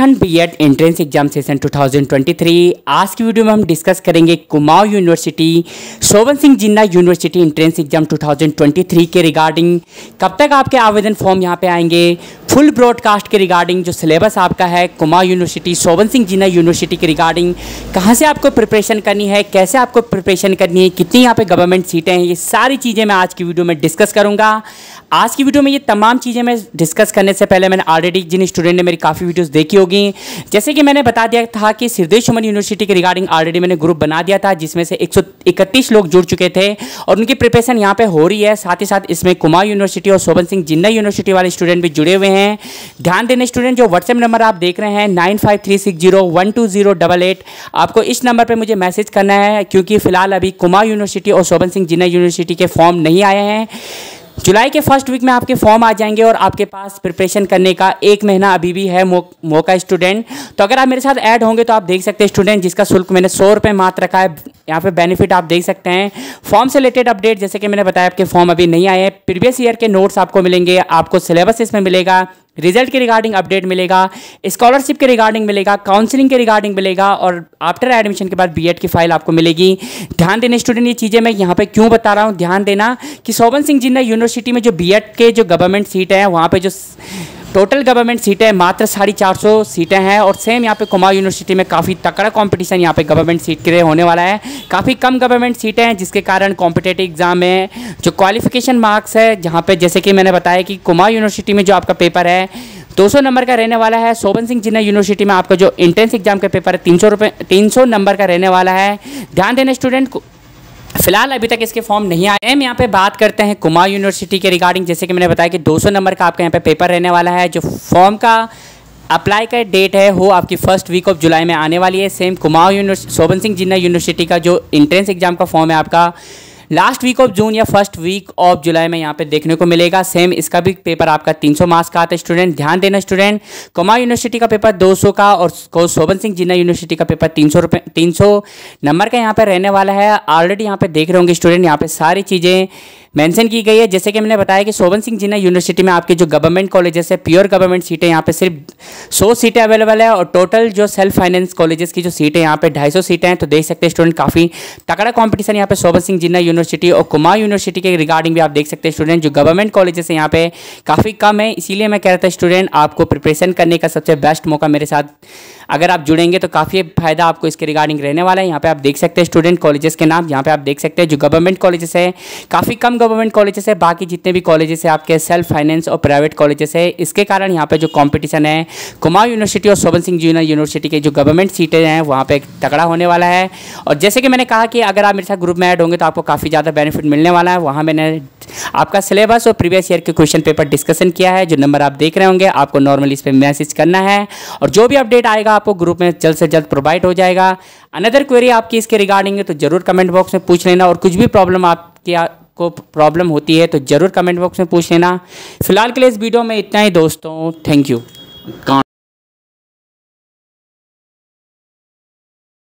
Uttarakhand B Ed entrance exam session 2023। आज की video में हम डिस्कस करेंगे Kumaon university, Soban Singh Jeena university entrance exam 2023 के रिगार्डिंग कब तक आपके आवेदन फॉर्म यहां पे आएंगे, फुल ब्रॉडकास्ट के रिगार्डिंग जो सिलेबस आपका है कुमाऊं यूनिवर्सिटी, शोभन सिंह जिन्ना यूनिवर्सिटी के रिगार्डिंग कहाँ से आपको प्रिपरेशन करनी है, कैसे आपको प्रिपरेशन करनी है, कितनी यहाँ पे गवर्नमेंट सीटें हैं, ये सारी चीज़ें मैं आज की वीडियो में डिस्कस करूँगा। आज की वीडियो में ये तमाम चीज़ें मैं डिस्कस करने से पहले मैंने ऑलरेडी जिन स्टूडेंट ने मेरी काफ़ी वीडियोस देखी होगी, जैसे कि मैंने बता दिया था कि सिद्धेश सुमन यूनिवर्सिटी के रिगार्डिंग ऑलरेडी मैंने ग्रुप बना दिया था जिसमें से 131 लोग जुड़ चुके थे और उनकी प्रिपरेशन यहाँ पे हो रही है। साथ ही साथ इसमें कुमाऊं यूनिवर्सिटी और शोभन सिंह जिन्ना यूनिवर्सिटी वाले स्टूडेंट भी जुड़े हुए हैं। ध्यान देने स्टूडेंट, जो व्हाट्सएप नंबर आप देख रहे हैं 9536012088, आपको इस नंबर पर मुझे मैसेज करना है क्योंकि फिलहाल अभी कुमाऊं यूनिवर्सिटी और शोभन सिंह जिन्ना यूनिवर्सिटी के फॉर्म नहीं आए हैं। जुलाई के फर्स्ट वीक में आपके फॉर्म आ जाएंगे और आपके पास प्रिपरेशन करने का 1 महीना अभी भी है मौका स्टूडेंट। तो अगर आप मेरे साथ ऐड होंगे तो आप देख सकते हैं स्टूडेंट, जिसका शुल्क मैंने 100 रुपये मात्र रखा है। यहाँ पे बेनिफिट आप देख सकते हैं। फॉर्म से रिलेटेड अपडेट, जैसे कि मैंने बताया आपके फॉर्म अभी नहीं आए हैं, प्रीवियस ईयर के नोट्स आपको मिलेंगे, आपको सिलेबस इसमें मिलेगा, रिजल्ट के रिगार्डिंग अपडेट मिलेगा, स्कॉलरशिप के रिगार्डिंग मिलेगा, काउंसलिंग के रिगार्डिंग मिलेगा और आफ्टर एडमिशन के बाद बीएड की फाइल आपको मिलेगी। ध्यान देने स्टूडेंट, ये चीज़ें मैं यहाँ पे क्यों बता रहा हूँ, ध्यान देना कि शोभन सिंह जिन्ना यूनिवर्सिटी में जो बीएड के जो गवर्नमेंट सीट है वहाँ पे जो टोटल गवर्नमेंट सीटें मात्र 450 सीटें हैं और सेम यहाँ पे कुमाऊं यूनिवर्सिटी में काफ़ी तकड़ा कंपटीशन यहाँ पे गवर्नमेंट सीट के लिए होने वाला है। काफ़ी कम गवर्नमेंट सीटें हैं जिसके कारण कॉम्पिटेटिव एग्जाम में जो क्वालिफिकेशन मार्क्स है, जहाँ पे जैसे कि मैंने बताया कि कुमाऊं यूनिवर्सिटी में जो आपका पेपर है 200 नंबर का रहने वाला है। शोभन सिंह जिन्ना यूनिवर्सिटी में आपका जो एंट्रेंस एग्जाम का पेपर है 300 नंबर का रहने वाला है। ध्यान देना स्टूडेंट, फिलहाल अभी तक इसके फॉर्म नहीं आए। हम यहाँ पे बात करते हैं कुमाऊं यूनिवर्सिटी के रिगार्डिंग, जैसे कि मैंने बताया कि 200 नंबर का आपका यहाँ पे पेपर रहने वाला है। जो फॉर्म का अप्लाई का डेट है वो आपकी फर्स्ट वीक ऑफ जुलाई में आने वाली है। Same Kumaon university, Soban Singh Jeena university का जो एंट्रेंस एग्जाम का फॉर्म है आपका लास्ट वीक ऑफ जून या फर्स्ट वीक ऑफ जुलाई में यहाँ पे देखने को मिलेगा। सेम इसका भी पेपर आपका 300 मार्क्स का आता है स्टूडेंट। ध्यान देना स्टूडेंट, कुमाऊं यूनिवर्सिटी का पेपर 200 का और शोभन सिंह जिन्ना यूनिवर्सिटी का पेपर 300 नंबर का यहाँ पे रहने वाला है। ऑलरेडी यहाँ पे देख रहे होंगे स्टूडेंट, यहाँ पे सारी चीज़ें मेंशन की गई है। जैसे कि मैंने बताया कि शोभन सिंह जिन्ना यूनिवर्सिटी में आपके जो गवर्नमेंट कॉलेजेस है, प्योर गवर्नमेंट सीटें यहाँ पे सिर्फ 100 सीटें अवेलेबल है और टोटल जो सेल्फ फाइनेंस कॉलेजेस की जो सीटें यहाँ पे 250 सीटें हैं। तो देख सकते हैं स्टूडेंट, काफ़ी तगड़ा कॉम्पिटिशन यहाँ पे शोभन सिंह जिन्ना यूनिवर्सिटी और कुमाऊं यूनिवर्सिटी के रिगार्डिंग भी आप देख सकते हैं स्टूडेंट। जो गवर्नमेंट कॉलेजेस हैं यहाँ पे काफ़ी कम है, इसीलिए मैं कह रहा था स्टूडेंट आपको प्रिपरेशन करने का सबसे बेस्ट मौका मेरे साथ अगर आप जुड़ेंगे तो काफ़ी फायदा आपको इसके रिगार्डिंग रहने वाला है। यहाँ पे आप देख सकते हैं स्टूडेंट कॉलेजेस के नाम, यहाँ पे आप देख सकते हैं जो गवर्नमेंट कॉलेजेस है, काफ़ी कम गवर्नमेंट कॉलेजेस है, बाकी जितने भी कॉलेजेस है आपके सेल्फ फाइनेंस और प्राइवेट कॉलेजेस है। इसके कारण यहाँ पे जो कंपटीशन है कुमाऊं यूनिवर्सिटी और शोभन सिंह जिन्ना यूनिवर्सिटी के जो गवर्नमेंट सीटें हैं वहाँ पे तगड़ा होने वाला है। और जैसे कि मैंने कहा कि अगर आप मेरे साथ ग्रुप में ऐड होंगे तो आपको काफ़ी ज़्यादा बेनिफिट मिलने वाला है। वहाँ मैंने आपका सिलेबस और प्रीवियस ईयर के क्वेश्चन पेपर डिस्कशन किया है। जो नंबर आप देख रहे होंगे आपको नॉर्मली इस पर मैसेज करना है और जो भी अपडेट आएगा आपको ग्रुप में जल्द से जल्द प्रोवाइड हो जाएगा। अनदर क्वेरी आपकी इसके रिगार्डिंग है तो जरूर कमेंट बॉक्स में पूछ लेना और कुछ भी प्रॉब्लम आपको प्रॉब्लम होती है तो जरूर कमेंट बॉक्स में पूछ लेना। फिलहाल के लिए इस वीडियो में इतना ही दोस्तों, थैंक यू।